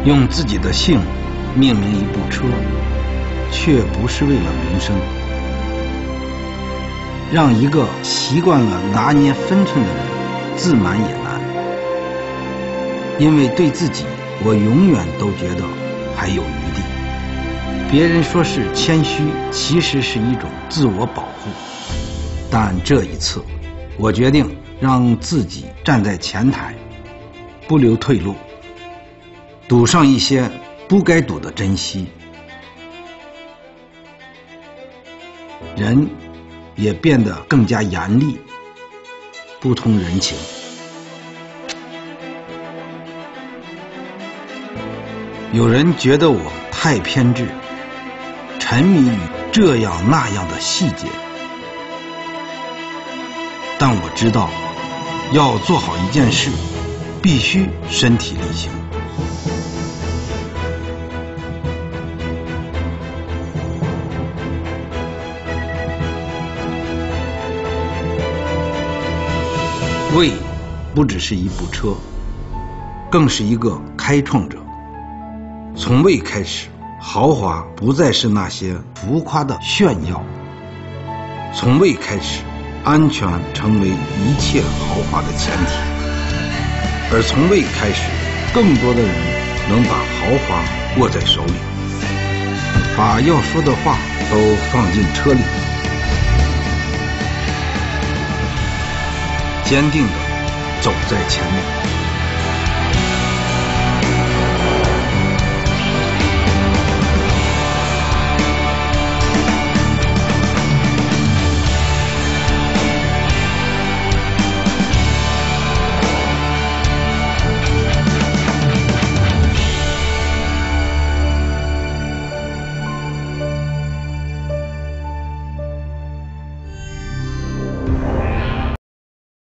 用自己的姓命名一部车，却不是为了名声。让一个习惯了拿捏分寸的人自满也难，因为对自己，我永远都觉得还有余地。别人说是谦虚，其实是一种自我保护。但这一次，我决定让自己站在前台，不留退路，赌上一些不该赌的珍惜。人也变得更加严厉，不通人情。有人觉得我太偏执，沉迷于这样那样的细节，但我知道，要做好一件事，必须身体力行。魏不只是一部车，更是一个开创者。从魏开始，豪华不再是那些浮夸的炫耀，从魏开始，安全成为一切豪华的前提，而从魏开始，更多的人能把豪华握在手里，把要说的话都放进车里，坚定地走在前面。